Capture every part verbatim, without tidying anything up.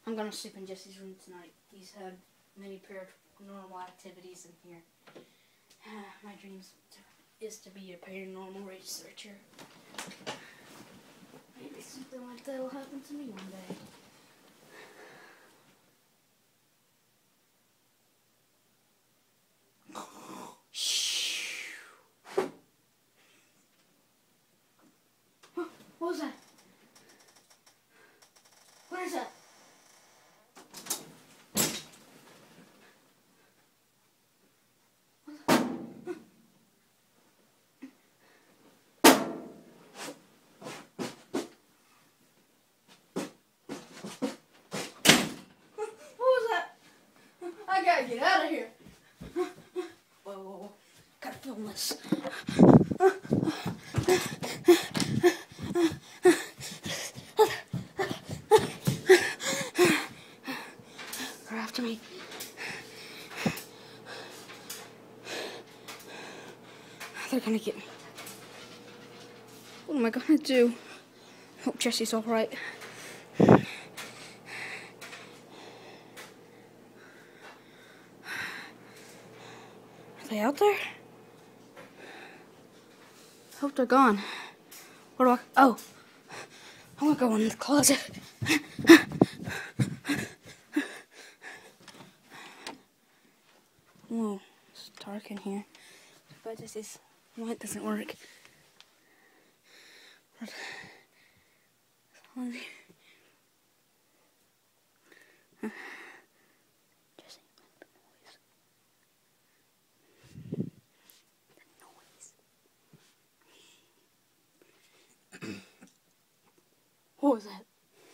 I'm gonna sleep in Jesse's room tonight. He's had many paranormal activities in here. My dreams is to be a paranormal researcher. Maybe something like that will happen to me one day. What was that? What is that? I gotta get out of here. Whoa, whoa, whoa. Gotta film this. They're after me. They're gonna get me. What am I gonna do? Hope Jesse's alright. Are they out there? Hope they're gone. Where do I? Oh, I'm gonna go in the closet. Whoa, it's dark in here. But this is light doesn't work. What? Huh. Jesse, the noise. The noise. What was that?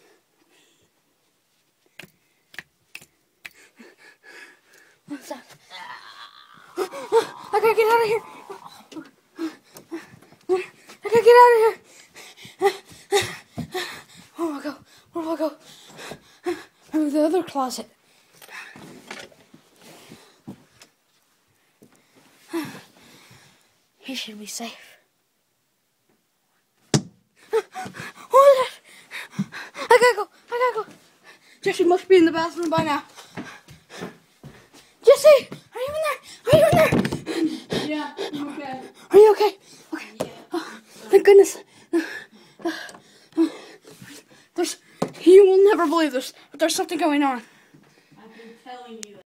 What's that? I gotta get out of here. I gotta get out of here. Where do I go? Where do I go? Maybe the other closet. He should be safe. What was that? I gotta go. I gotta go. Jesse must be in the bathroom by now. Jesse, are you in there? Are you in there? Yeah, I'm okay. Are you okay? Okay. Yeah. Oh, thank goodness. There's, you will never believe this, but there's something going on. I've been telling you that.